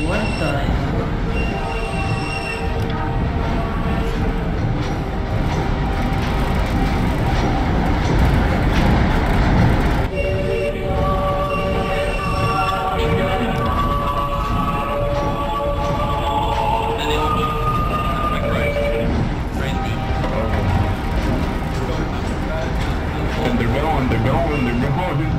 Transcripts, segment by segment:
What the They're going.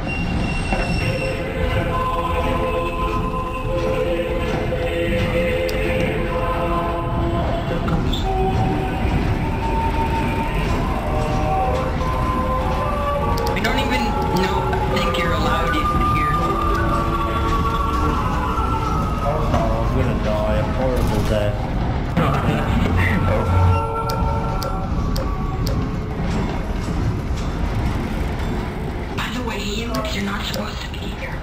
We don't even think you're allowed in here. Oh, I'm gonna die a horrible death. By the way, you're not supposed to be here.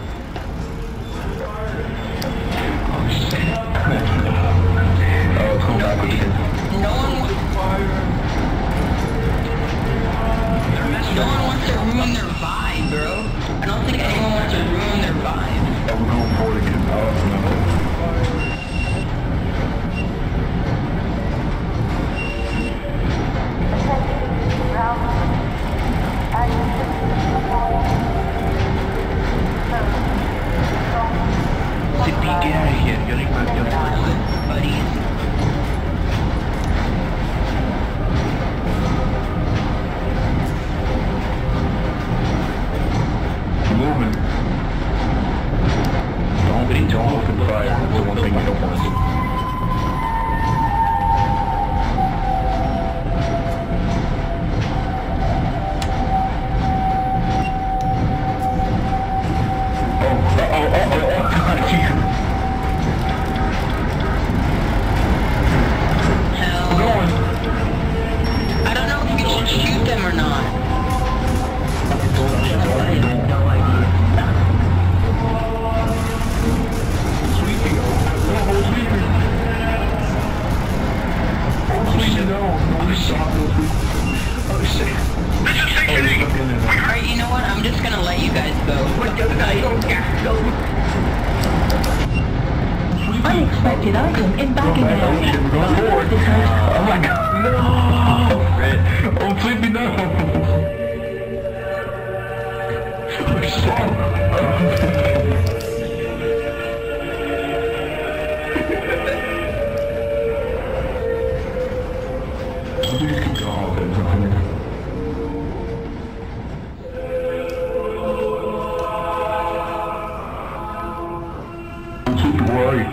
Oh shit. Oh, come back with it. No one wants to ruin their vibe, bro. I don't think anyone wants to ruin their vibe. Oh, we're going forward again. Oh, no. Zippy, get out of here. Buddies. Moving. Don't open fire. That's the one thing you don't want to do. I don't know if you should shoot them or not. I have no idea. Sleeping. No, sleeping. Oh, shit. Alright, you know what? I'm just gonna let you guys go. Unexpected item in bagging area. We're going forward. Oh my god. No. Oh, sleepy, no. Oh, shit. Please keep going. There's nothing there. Don't you worry.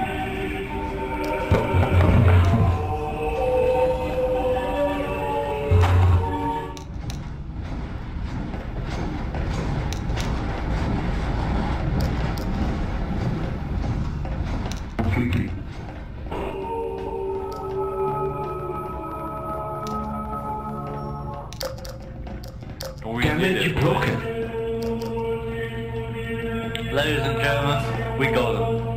Completely. Damn it, you broke it. Ladies and gentlemen, we got them.